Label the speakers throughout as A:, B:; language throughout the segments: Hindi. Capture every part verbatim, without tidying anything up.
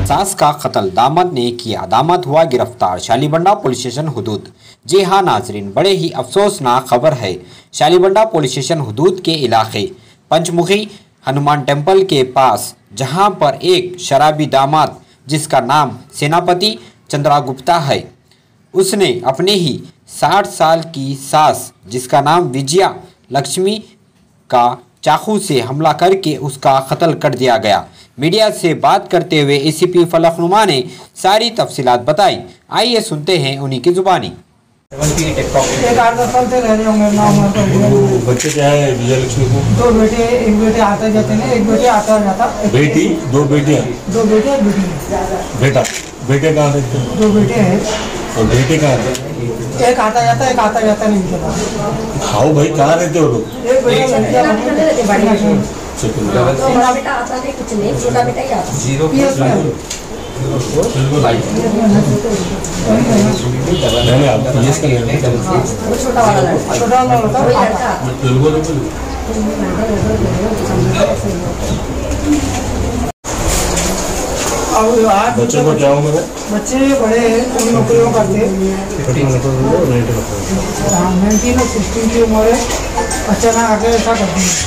A: सास का कत्ल, दामाद ने किया, दामाद हुआ गिरफ्तार। शालीबंडा पुलिस स्टेशन हुदूद। जी हाँ नाजरीन, बड़े ही अफसोसनाक खबर है। शालीबंडा पुलिस स्टेशन हुदूद के इलाके पंचमुखी हनुमान टेम्पल के पास, जहां पर एक शराबी दामाद जिसका नाम सेनापति चंद्रगुप्ता है, उसने अपने ही साठ साल की सास जिसका नाम विजया लक्ष्मी का चाकू से हमला करके उसका कत्ल कर दिया गया। मीडिया से बात करते हुए एसीपी फलकनुमा ने सारी तफसीलात बताई। आइए सुनते हैं उन्हीं की जुबानी।
B: एक आठ दस साल से रह रहे होंगे नाम।
C: बच्चे क्या है विजय लक्ष्मी को?
B: दो बेटे, एक बेटे आता जाते हैं, एक बेटे आता जाता।
C: बेटी, दो बेटियां?
B: दो बेटे, एक बेटी।
C: बेटा, बेटे कहाँ रहते हैं?
B: दो बेटे हैं।
C: और बेटे कहाँ रहते?
B: एक आता जाता, एक आता जाता नहीं चला।
C: खाओ भाई, कहाँ रहते हो लोग?
B: एक बेटा
D: बड़ा बेटा आता नहीं, कुछ नहीं, छोटा बेटा ही आता।
B: जीरो
C: मैंने आप पीएस का लेना
D: छोटा वाला लड़का,
B: छोटा वाला होता
D: वही लड़का।
B: अब आज
C: बच्चों को क्या उम्र है?
B: बच्चे बड़े हैं, उन नौकरियों करते हैं। नाइनटीन और सिक्सटीन की उम्र है। अचानक आके ऐसा करते हैं।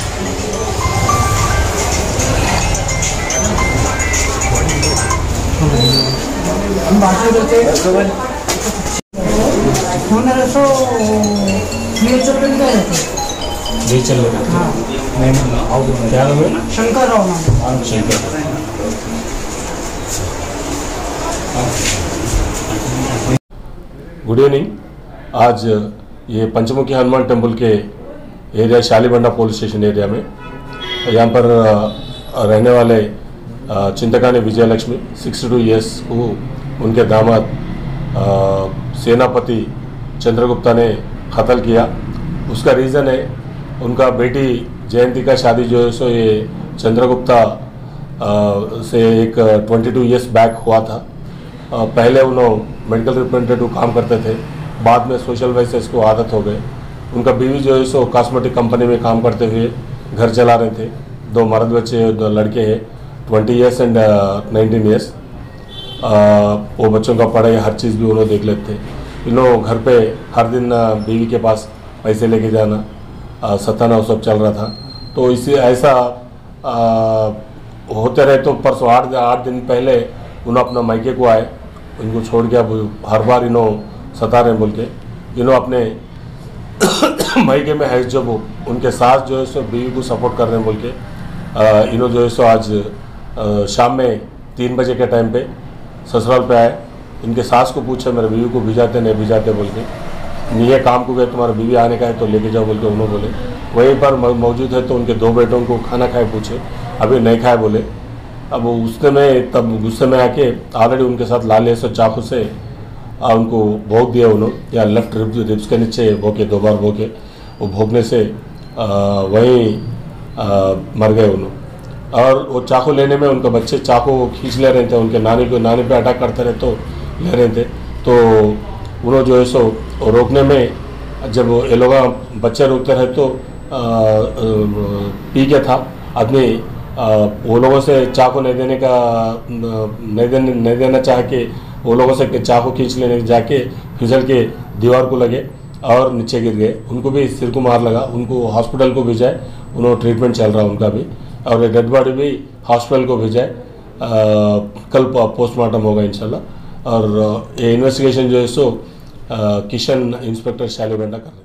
B: हम बातें करते हैं सो ये चल रही है।
C: ये चल रहा है। हाँ, क्या नाम है?
B: शंकर राव नाम।
C: शंकर। Good evening. आज ये पंचमुखी हनुमान टेम्पल के area Shalibanda police station area में यहाँ पर रहने वाले चिंतकानी विजय लक्ष्मी बासठ इयर्स को उनके दामाद सेनापति चंद्रगुप्ता ने कत्ल किया। उसका रीज़न है, उनका बेटी जयंती का शादी जो है सो ये चंद्रगुप्ता से एक बाईस इयर्स बैक हुआ था। पहले उन्होंने मेडिकल रिप्रेजेंटेटिव काम करते थे, बाद में सोशल वर्कर्स को आदत हो गए। उनका बीवी जो है सो कॉस्मेटिक कंपनी में काम करते हुए घर चला रहे थे। दो मर्द बच्चे, दो लड़के हैं, twenty years and nineteen years. वो बच्चों का पढ़ाई हर चीज़ भी उन्होंने देख लेते थे। इन्हों घर पे हर दिन बीवी के पास पैसे लेके जाना, सताना, वो सब चल रहा था। तो इसी ऐसा आ, होते रहे। तो परसों आठ आठ दिन पहले उन्होंने अपना मायके को आए, इनको छोड़ के अब हर बार इन्हों सता रहे बोल के इन्हों अपने मायके में है जब उनके सास जो है सो बीवी को सपोर्ट कर रहे हैं बोल के इन्हों जो है सो आज आ, शाम में तीन बजे के टाइम पे ससुराल पे आए। इनके सास को पूछे मेरे बीवी को भिजाते नहीं भिजाते बोल के, ये काम को गए तुम्हारा बीवी आने का है तो लेके जाओ बोल के उन्होंने बोले। वहीं पर मौजूद है तो उनके दो बेटों को खाना खाए पूछे, अभी नहीं खाए बोले। अब उसने में तब गुस्से में आके ऑलरेडी उनके साथ लाले से चाकू से आ, उनको भोंक दिया उन्होंने, या लेफ्ट रिब्स के नीचे भोंके, दो बार भोंके। वो भोंकने से वहीं मर गए उन्होंने। और वो चाकू लेने में उनके बच्चे चाकू खींच ले रहे थे, उनके नानी को नानी पे अटैक करते रहे तो ले रहे थे। तो उन्होंने जो है सो रोकने में जब ये लोग बच्चे रोकते रहे तो आ, आ, पी के था आदमी, वो लोगों से चाकू नहीं देने का नहीं देने नहीं देना चाह के वो लोगों से चाकू खींच लेने जाके फिसल के दीवार को लगे और नीचे गिर गए। उनको भी सिर को मार लगा, उनको हॉस्पिटल को भेजाए, उन्होंने ट्रीटमेंट चल रहा है उनका भी। और डेड बॉडी भी हॉस्पिटल को भेजाए, कल पोस्टमार्टम होगा इंशाल्लाह। और ये इन्वेस्टिगेशन जो है सो किशन इंस्पेक्टर शालीबंडा कर